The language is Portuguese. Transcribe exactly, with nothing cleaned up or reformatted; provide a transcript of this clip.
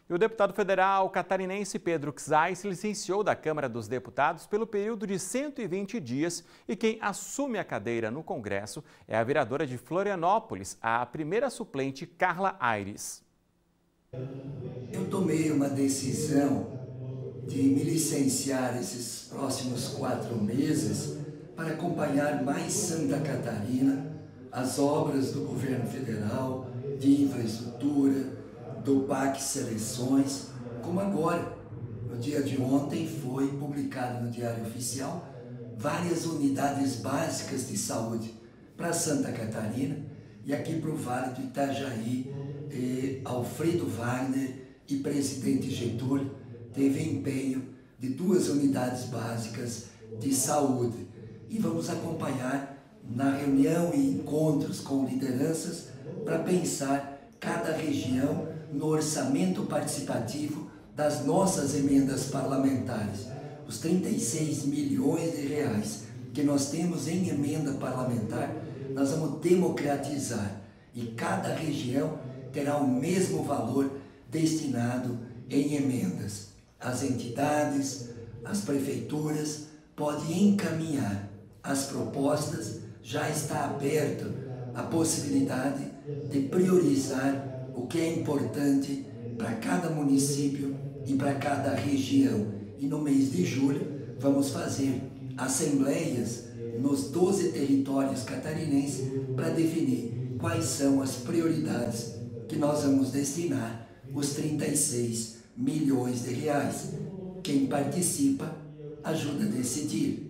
E o deputado federal catarinense Pedro Czai se licenciou da Câmara dos Deputados pelo período de cento e vinte dias e quem assume a cadeira no Congresso é a vereadora de Florianópolis, a primeira suplente Carla Aires. Eu tomei uma decisão de me licenciar esses próximos quatro meses para acompanhar mais Santa Catarina, as obras do governo federal, de infraestrutura, do P A C Seleções, como agora. No dia de ontem foi publicado no Diário Oficial várias unidades básicas de saúde para Santa Catarina e aqui para o Vale do Itajaí, eh, Alfredo Wagner e presidente Getúlio teve empenho de duas unidades básicas de saúde. E vamos acompanhar na reunião e encontros com lideranças para pensar cada região no orçamento participativo das nossas emendas parlamentares. Os trinta e seis milhões de reais que nós temos em emenda parlamentar, nós vamos democratizar e cada região terá o mesmo valor destinado em emendas. As entidades, as prefeituras podem encaminhar as propostas, já está aberto a possibilidade de priorizar o que é importante para cada município e para cada região. E no mês de julho vamos fazer assembleias nos doze territórios catarinenses para definir quais são as prioridades que nós vamos destinar os trinta e seis milhões de reais. Quem participa ajuda a decidir.